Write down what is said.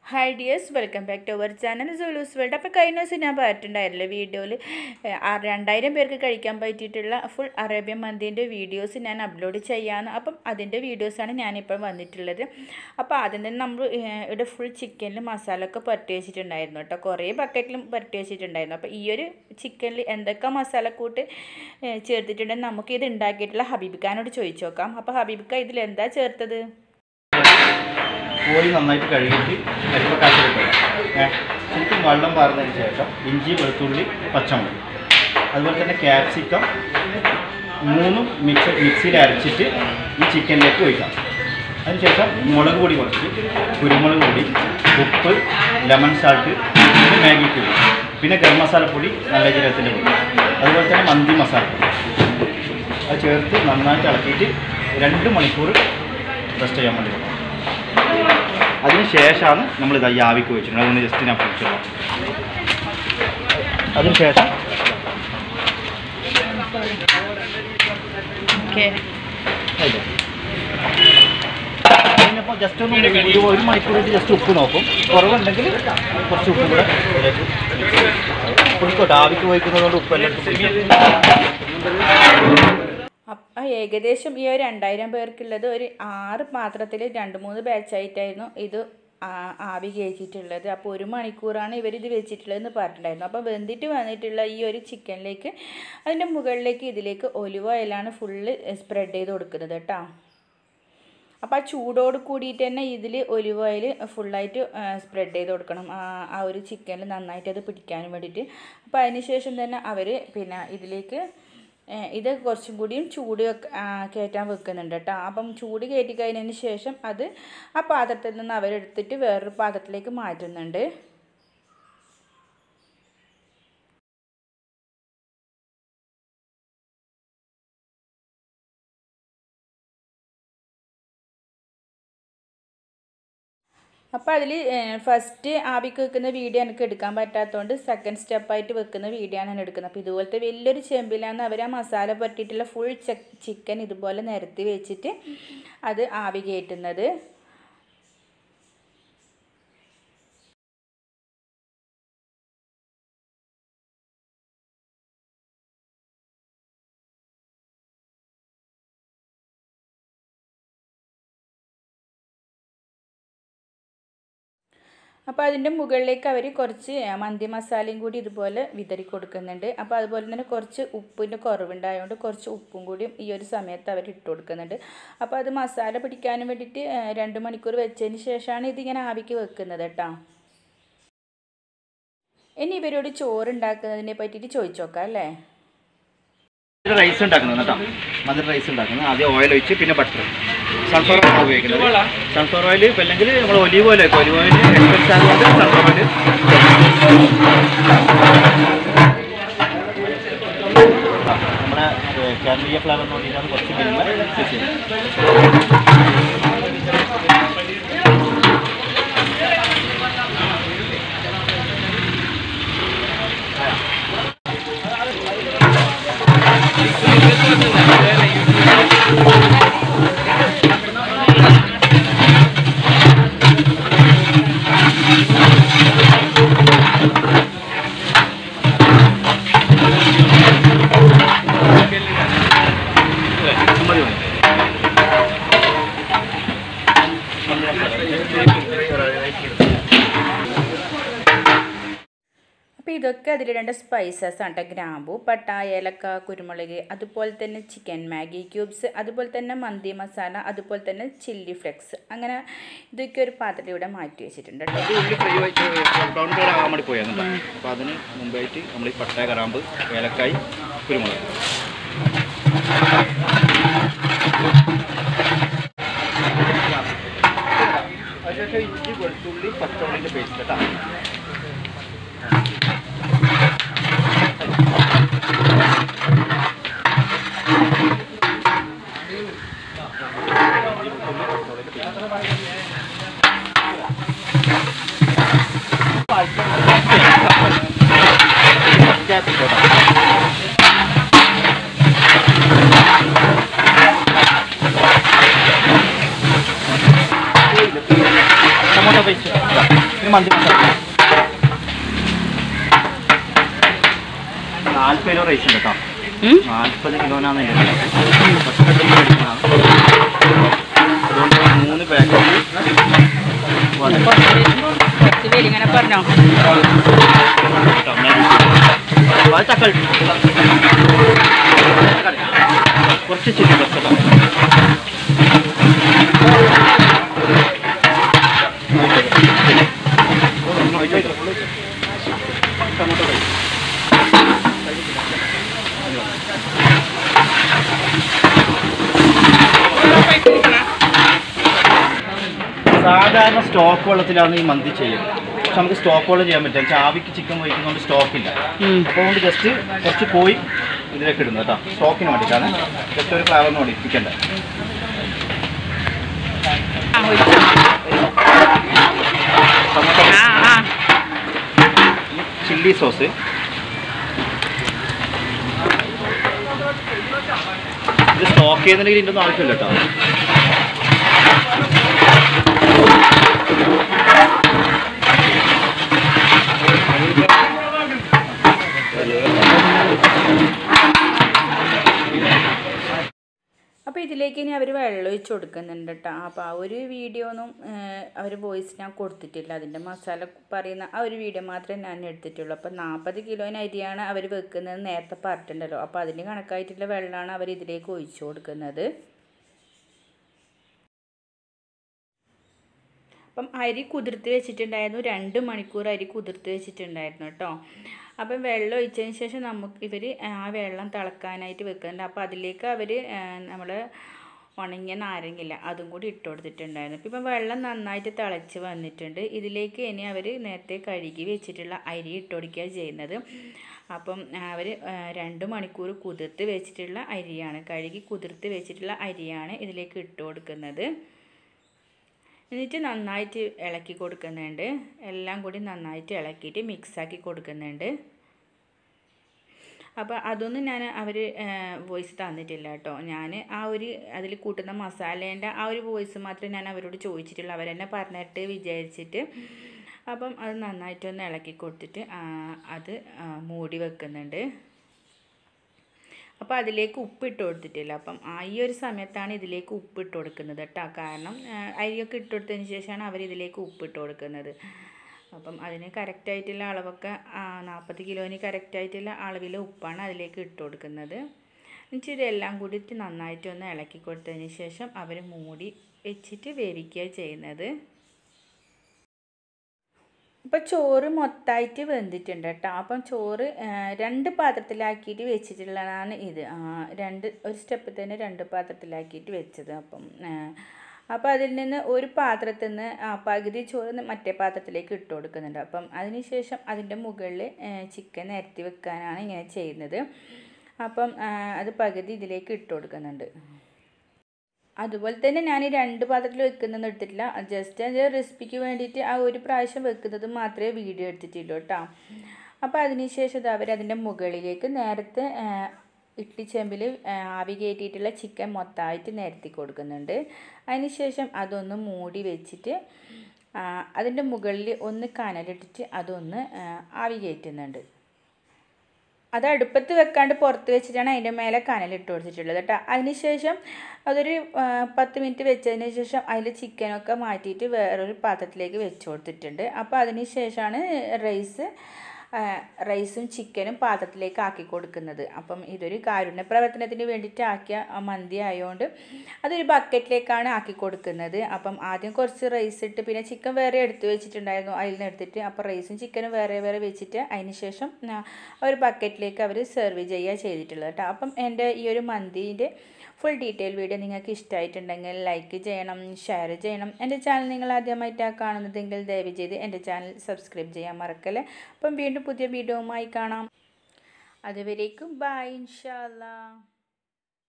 Hi dears, welcome back to our channel Zulu's World. അപ്പോൾ കഴിഞ്ഞ ദിവസം ഞാൻ പറഞ്ഞിട്ടുണ്ടായിരുന്നില്ല വീഡിയോയിൽ 2000 പേർക്ക് കഴിക്കാൻ പറ്റിയിട്ടുള്ള ഫുൾ അറേബ്യൻ മന്തിൻ്റെ വീഡിയോസ് ഞാൻ അപ്ലോഡ് ചെയ്യാമെന്ന്. അപ്പം അതിൻ്റെ വീഡിയോസാണ് ഞാനിപ്പോൾ വന്നിട്ടുള്ളത്. അപ്പോൾ ആദ്യം തന്നെ നമ്മൾ ഇവിടെ ഫുൾ ചിക്കനിൽ മസാല ഒക്കെ പുരട്ടി വെച്ചിട്ടുണ്ടായിരുന്നു കേട്ടോ. കുറേ ബക്കറ്റിലും പുരട്ടി വെച്ചിട്ടുണ്ടായിരുന്നു. അപ്പോൾ ഈ ഒരു ചിക്കനിൽ എന്തൊക്കെ മസാലക്കൂട്ട് ചേർത്തിട്ടുണ്ടെന്ന് നമുക്കിത് ഉണ്ടാക്കിയിട്ടുള്ള ഹബീബിക്കാനോട് ചോദിച്ചു നോക്കാം. അപ്പോൾ ഹബീബിക്ക ഇതിലെന്താ ചേർത്തത്? കോഴി നന്നായിട്ട് കഴുകിയിട്ട് അരിപ്പക്കാശിലിട്ട് ശരിക്കും വെള്ളം പാർന്നതിന് ശേഷം ഇഞ്ചി വെളുത്തുള്ളി പച്ചമുളക് അതുപോലെ തന്നെ ക്യാപ്സിക്കം മൂന്നും മിക്സിയിൽ അരച്ചിട്ട് ഈ ചിക്കനിലേക്ക് ഒഴിക്കാം. അതിനുശേഷം മുളക് പൊടി കുറച്ച്, കുരുമുളക് പൊടി, ഉപ്പ്, ലെമൺ സാൾട്ട്, പിന്നെ മാഗി ക്യൂബ്, പിന്നെ ഗരം മസാലപ്പൊടി, നല്ല ജീരകത്തിൻ്റെ പൊടി, അതുപോലെ തന്നെ മന്തി മസാലപ്പൊടി അത് ചേർത്ത് നന്നായിട്ട് ഇളക്കിയിട്ട് 2 മണിക്കൂർ റെസ്റ്റ് ചെയ്യാൻ വേണ്ടി വെക്കണം. അതിന് ശേഷമാണ് നമ്മൾ ഇത് ആവിക്ക് വെച്ചിട്ടുണ്ട്. അതൊന്ന് ജസ്റ്റ് ഞാൻ പിടിച്ചിടാം. അതിനുശേഷം കഴിഞ്ഞപ്പോൾ ജസ്റ്റ് ഒന്ന് 1 മണിക്കൂറായിട്ട് ജസ്റ്റ് ഉപ്പ് നോക്കും. കുറവുണ്ടെങ്കിൽ കുറച്ച് ഉപ്പ് കൂടെ കുടിക്കോട്ടെ. ആവിക്ക് വയ്ക്കുന്നതുകൊണ്ട് ഉപ്പെല്ലാം ഏകദേശം ഈ ഒരു 2000 പേർക്കുള്ളത് ഒരു 6 പാത്രത്തിൽ 2-3 ബാച്ചായിട്ടായിരുന്നു ഇത് ആവി കയറ്റിയിട്ടുള്ളത്. അപ്പോൾ 1 മണിക്കൂറാണ് ഇവരിത് വെച്ചിട്ടുള്ളതെന്ന് പറഞ്ഞിട്ടുണ്ടായിരുന്നു. അപ്പോൾ വെന്തിട്ട് വന്നിട്ടുള്ള ഈ ഒരു ചിക്കനിലേക്ക് അതിൻ്റെ മുകളിലേക്ക് ഇതിലേക്ക് ഒലിവ് ഓയിലാണ് ഫുള്ള് സ്പ്രെഡ് ചെയ്ത് കൊടുക്കുന്നത് കേട്ടോ. അപ്പോൾ ആ ചൂടോട് കൂടിയിട്ട് തന്നെ ഇതിൽ ഒലിവ് ഓയിൽ ഫുള്ളായിട്ട് സ്പ്രെഡ് ചെയ്ത് കൊടുക്കണം ആ ഒരു ചിക്കനിൽ നന്നായിട്ട് അത് പിടിക്കാനും വേണ്ടിയിട്ട്. അപ്പോൾ അതിന് ശേഷം തന്നെ അവർ പിന്നെ ഇതിലേക്ക് ഇത് കുറച്ചും കൂടിയും ചൂട് കയറ്റാൻ വെക്കുന്നുണ്ട് കേട്ടോ. അപ്പം ചൂട് കയറ്റി കഴിഞ്ഞതിന് ശേഷം അത് ആ പാത്രത്തിൽ നിന്ന് അവരെടുത്തിട്ട് വേറൊരു പാത്രത്തിലേക്ക് മാറ്റുന്നുണ്ട്. അപ്പോൾ അതിൽ ഫസ്റ്റ് ആവിക്ക് വെക്കുന്ന വീഡിയോ എനിക്ക് എടുക്കാൻ പറ്റാത്തതുകൊണ്ട് സെക്കൻഡ് സ്റ്റെപ്പായിട്ട് വെക്കുന്ന വീഡിയോ ആണ് ഞാൻ എടുക്കുന്നത്. അപ്പോൾ ഇതുപോലത്തെ വലിയൊരു ചെമ്പിലാണ് അവർ ആ മസാല പറ്റിയിട്ടുള്ള ഫുൾ ചിക്കൻ ഇതുപോലെ നിരത്തി വെച്ചിട്ട് അത് ആവി കയറ്റുന്നത്. അപ്പോൾ അതിൻ്റെ മുകളിലേക്ക് അവർ കുറച്ച് മന്തി മസാലയും കൂടി ഇതുപോലെ വിതറി കൊടുക്കുന്നുണ്ട്. അപ്പോൾ അതുപോലെ തന്നെ കുറച്ച് ഉപ്പിൻ്റെ കുറവുണ്ടായതുകൊണ്ട് കുറച്ച് ഉപ്പും കൂടിയും ഈ ഒരു സമയത്ത് അവർ ഇട്ട് കൊടുക്കുന്നുണ്ട്. അപ്പോൾ അത് മസാല പിടിക്കാനും വേണ്ടിയിട്ട് 2 മണിക്കൂർ വെച്ചതിന് ശേഷമാണ് ഇതിങ്ങനെ ആവിക്ക് വെക്കുന്നത് കേട്ടോ. ഇനി ഇവരോട് ചോറ് ഉണ്ടാക്കുന്നതിനെ പറ്റിയിട്ട് ചോദിച്ചു നോക്കാം അല്ലേ. റൈസ് ഉണ്ടാക്കുന്നത് കേട്ടോ. മധുര റൈസ് ഉണ്ടാക്കുന്നത് ആദ്യം ഓയിൽ ഒഴിച്ച് പിന്നെ ബട്ടർ, സൺഫ്ലവർ ഓയിൽ ഉപയോഗിക്കുന്നത്. സൺഫ്ലവർ ഓയിൽ ഇപ്പം അല്ലെങ്കിൽ നമ്മൾ ഒലിവ് ഓയിൽ വയ്ക്കും. ഒലിവ് ഓയിൽ എക്സ്പെൻസ് ആയതുകൊണ്ട് സൺഫ്ലവർ ഓയിൽ. നമ്മുടെ കേരളീയ ഫ്ലേവർ എന്ന് പറഞ്ഞാൽ കുറച്ച് അപ്പോൾ ഇതൊക്കെ അതിലിടേണ്ട സ്പൈസസ് ആണ് കേട്ടോ. ഗ്രാമ്പു, പട്ട, ഏലക്ക, കുരുമുളക്, അതുപോലെ തന്നെ ചിക്കൻ മാഗി ക്യൂബ്സ്, അതുപോലെ തന്നെ മന്തി മസാല, അതുപോലെ തന്നെ ചില്ലി ഫ്ലെക്സ്. അങ്ങനെ ഇതൊക്കെ ഒരു പാത്രത്തിൽ ഇവിടെ മാറ്റി വെച്ചിട്ടുണ്ട് കേട്ടോ. ബ്രൗൺ കളർ ആകാൻ വേണ്ടി പോയായിരുന്നു. അപ്പോൾ അതിന് മുമ്പായിട്ട് നമ്മൾ ഈ പട്ട, ഗ്രാമ്പ്, ഏലക്കായി, കുരുമുളക് അതിനുശേഷം ഇഞ്ചി വെളുത്തുള്ളി പച്ചമുളകിൻ്റെ പേസ്റ്റ് കേട്ടോ. Tomato paste. മന്തി മസാല 40 കിലോ റൈസ് ഉണ്ട് കേട്ടോ. 40 കിലോനാണ് അതുകൊണ്ട് 3 പാക്കറ്റ് ഇങ്ങനെ പറഞ്ഞോ തക്കാളി കുറച്ച് ചില്ലി ഫ്ലേക്സ് സാധാരണ സ്റ്റോക്ക് വെള്ളത്തിലാണ് ഈ മന്തി ചെയ്യുന്നത്. പക്ഷെ നമുക്ക് സ്റ്റോക്ക് വെള്ളം ചെയ്യാൻ പറ്റില്ല. ആവിക്ക് ചിക്കൻ വഹിക്കുന്നതുകൊണ്ട് സ്റ്റോക്കില്ല. അപ്പോൾ കൊണ്ട് ജസ്റ്റ് കുറച്ച് കോഴി ഇതിലേക്ക് ഇടുന്നത് കേട്ടോ. സ്റ്റോക്കിന് വേണ്ടിയിട്ടാണ്. ജസ്റ്റ് ഒരു ഫ്ലേവറിന് വേണ്ടി ചിക്കൻ്റെ ചില്ലി സോസ്, ഇത് സ്റ്റോക്ക് ചെയ്യുന്നുണ്ടെങ്കിൽ ഇതിൻ്റെ ഒന്നും ആവശ്യമില്ല കേട്ടോ. അപ്പോൾ ഇതിലേക്ക് ഇനി അവർ വെള്ളം ഒഴിച്ച് കൊടുക്കുന്നുണ്ട് കേട്ടോ. അപ്പോൾ ആ ഒരു വീഡിയോ ഒന്നും അവർ വോയിസ് ഞാൻ കൊടുത്തിട്ടില്ല. അതിൻ്റെ മസാല പറയുന്ന ആ ഒരു വീഡിയോ മാത്രമേ ഞാൻ എടുത്തിട്ടുള്ളൂ. അപ്പോൾ 40 കിലോന് അരിയാണ് അവർ വെക്കുന്നത് നേരത്തെ പറഞ്ഞിട്ടുണ്ടല്ലോ. അപ്പോൾ അതിന് കണക്കായിട്ടുള്ള വെള്ളമാണ് അവർ ഇതിലേക്ക് ഒഴിച്ചു കൊടുക്കുന്നത്. അപ്പം അരി കുതിർത്ത് വെച്ചിട്ടുണ്ടായിരുന്നു. 2 മണിക്കൂർ അരി കുതിർത്ത് വെച്ചിട്ടുണ്ടായിരുന്നു കേട്ടോ. അപ്പം വെള്ളം ഒഴിച്ചതിന് ശേഷം ഇവർ ആ വെള്ളം തിളക്കാനായിട്ട് വെക്കുന്നുണ്ട്. അപ്പോൾ അതിലേക്ക് അവർ നമ്മൾ ഉണങ്ങിയ നാരങ്ങില്ല അതും കൂടി ഇട്ട് കൊടുത്തിട്ടുണ്ടായിരുന്നു. ഇപ്പം വെള്ളം നന്നായിട്ട് തിളച്ച് വന്നിട്ടുണ്ട്. ഇതിലേക്ക് ഇനി അവർ നേരത്തെ കഴുകി വെച്ചിട്ടുള്ള അരി ഇട്ട് കൊടുക്കുക ചെയ്യുന്നത്. അപ്പം അവർ 2 മണിക്കൂർ കുതിർത്ത് വെച്ചിട്ടുള്ള അരിയാണ്, കഴുകി കുതിർത്ത് വെച്ചിട്ടുള്ള അരിയാണ് ഇതിലേക്ക് ഇട്ട് കൊടുക്കുന്നത്. എന്നിട്ട് നന്നായിട്ട് ഇളക്കി കൊടുക്കുന്നുണ്ട്. എല്ലാം കൂടി നന്നായിട്ട് ഇളക്കിയിട്ട് മിക്സാക്കി കൊടുക്കുന്നുണ്ട്. അപ്പോൾ അതൊന്നും ഞാൻ അവർ വോയിസ് തന്നിട്ടില്ല കേട്ടോ. ഞാൻ ആ ഒരു അതിൽ കൂട്ടുന്ന മസാലേൻ്റെ ആ ഒരു വോയിസ് മാത്രമേ ഞാൻ അവരോട് ചോദിച്ചിട്ടുള്ളൂ. അവരെന്നെ പറഞ്ഞിട്ട് വിചാരിച്ചിട്ട്. അപ്പം അത് നന്നായിട്ടൊന്ന് ഇളക്കി കൊടുത്തിട്ട് അത് മൂടി വെക്കുന്നുണ്ട്. അപ്പോൾ അതിലേക്ക് ഉപ്പിട്ട് കൊടുത്തിട്ടില്ല. അപ്പം ഈ ഒരു സമയത്താണ് ഇതിലേക്ക് ഉപ്പിട്ട് കൊടുക്കുന്നത് കേട്ടോ. കാരണം അരിയൊക്കെ ഇട്ട് കൊടുത്തതിന് ശേഷമാണ് അവരിതിലേക്ക് ഉപ്പിട്ട് കൊടുക്കുന്നത്. അപ്പം അതിന് കറക്റ്റായിട്ടുള്ള അളവൊക്കെ 40 കിലോന് കറക്റ്റായിട്ടുള്ള അളവിൽ ഉപ്പാണ് അതിലേക്ക് ഇട്ട് കൊടുക്കുന്നത്. എന്നിട്ട് ഇതെല്ലാം കൂടിയിട്ട് നന്നായിട്ടൊന്ന് ഇളക്കി കൊടുത്തതിന് ശേഷം അവർ മൂടി വെച്ചിട്ട് വേവിക്കുക ചെയ്യുന്നത്. ഇപ്പോൾ ചോറ് മൊത്തമായിട്ട് വെന്തിട്ടുണ്ട് കേട്ടോ. അപ്പം ചോറ് 2 പാത്രത്തിലാക്കിയിട്ട് വെച്ചിട്ടുള്ളതാണ് ഇത്. ഒരു സ്റ്റെപ്പിൽ തന്നെ 2 പാത്രത്തിലാക്കിയിട്ട് വെച്ചത്. അപ്പോൾ അതിൽ നിന്ന് ഒരു പാത്രത്തിൽ നിന്ന് പകുതി ചോറ് മറ്റേ പാത്രത്തിലേക്ക് ഇട്ട് കൊടുക്കുന്നുണ്ട്. അപ്പം അതിന് ശേഷം അതിൻ്റെ മുകളിൽ ചിക്കൻ നിരത്തി വെക്കാനാണ് ഇങ്ങനെ ചെയ്യുന്നത്. അപ്പം അത് പകുതി ഇതിലേക്ക് ഇട്ട് കൊടുക്കുന്നുണ്ട്. അതുപോലെ തന്നെ ഞാൻ 2 പാത്രത്തിൽ വെക്കുന്നൊന്നും എടുത്തിട്ടില്ല. ജസ്റ്റ് അത് റെസിപ്പിക്ക് വേണ്ടിയിട്ട് ആ ഒരു പ്രാവശ്യം വെക്കുന്നത് മാത്രമേ വീഡിയോ എടുത്തിട്ടുള്ളൂ കേട്ടോ. അപ്പോൾ അതിന് ശേഷം അവരതിൻ്റെ മുകളിലേക്ക് നേരത്തെ ഇഡ്ഡലി ചെമ്പിൽ ആവി കയറ്റിയിട്ടുള്ള ചിക്കൻ മൊത്തമായിട്ട് നിരത്തി കൊടുക്കുന്നുണ്ട്. അതിന് ശേഷം അതൊന്ന് മൂടി വെച്ചിട്ട് അതിൻ്റെ മുകളിൽ ഒന്ന് കനലിട്ടിട്ട് അതൊന്ന് ആവി കയറ്റുന്നുണ്ട്. അത് അടുപ്പത്ത് വെക്കാണ്ട് പുറത്ത് വെച്ചിട്ടാണ് അതിൻ്റെ മേലെ കനലിട്ട് കൊടുത്തിട്ടുള്ളത് കേട്ടോ. അതിന് ശേഷം അതൊരു 10 മിനിറ്റ് വെച്ചതിന് ശേഷം അതിൽ ചിക്കനൊക്കെ മാറ്റിയിട്ട് വേറൊരു പാത്രത്തിലേക്ക് വെച്ച് കൊടുത്തിട്ടുണ്ട്. അപ്പോൾ അതിന് ശേഷമാണ് റൈസും ചിക്കനും പാത്രത്തിലേക്ക് ആക്കി കൊടുക്കുന്നത്. അപ്പം ഇതൊരു കാരുണ്യ പ്രവർത്തനത്തിന് വേണ്ടിയിട്ട് ആക്കിയ മന്തി ആയതുകൊണ്ട് അതൊരു ബക്കറ്റിലേക്കാണ് ആക്കി കൊടുക്കുന്നത്. അപ്പം ആദ്യം കുറച്ച് റൈസ് ഇട്ട് പിന്നെ ചിക്കൻ വേറെ എടുത്ത് വെച്ചിട്ടുണ്ടായിരുന്നു, അതിൽ നിന്ന് എടുത്തിട്ട് അപ്പോൾ റൈസും ചിക്കനും വേറെ വേറെ വെച്ചിട്ട് അതിന് ശേഷം ഒരു ബക്കറ്റിലേക്ക് അവർ സെർവ് ചെയ്യുക ചെയ്തിട്ടുള്ളത് കേട്ടോ. അപ്പം എൻ്റെ ഈ ഒരു മന്തിൻ്റെ ഫുൾ ഡീറ്റെയിൽ വീഡിയോ നിങ്ങൾക്ക് ഇഷ്ടമായിട്ടുണ്ടെങ്കിൽ ലൈക്ക് ചെയ്യണം, ഷെയർ ചെയ്യണം. എൻ്റെ ചാനൽ നിങ്ങൾ ആദ്യമായിട്ടാണ് കാണുന്നതെങ്കിൽ ദയവ് ചെയ്ത് എൻ്റെ ചാനൽ സബ്സ്ക്രൈബ് ചെയ്യാൻ മറക്കല്ലേ. അപ്പം വീണ്ടും പുതിയ വീഡിയോയുമായി കാണാം. അതുവരേക്കും ബൈ ഇൻഷാ അല്ലാ.